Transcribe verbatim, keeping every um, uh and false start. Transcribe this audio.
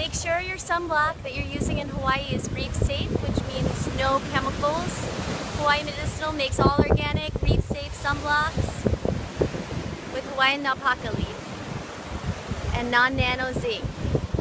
Make sure your sunblock that you're using in Hawaii is reef safe, which means no chemicals. Hawaii Medicinal makes all organic, reef safe sunblocks with Hawaiian alpaca leaf and non-nano zinc.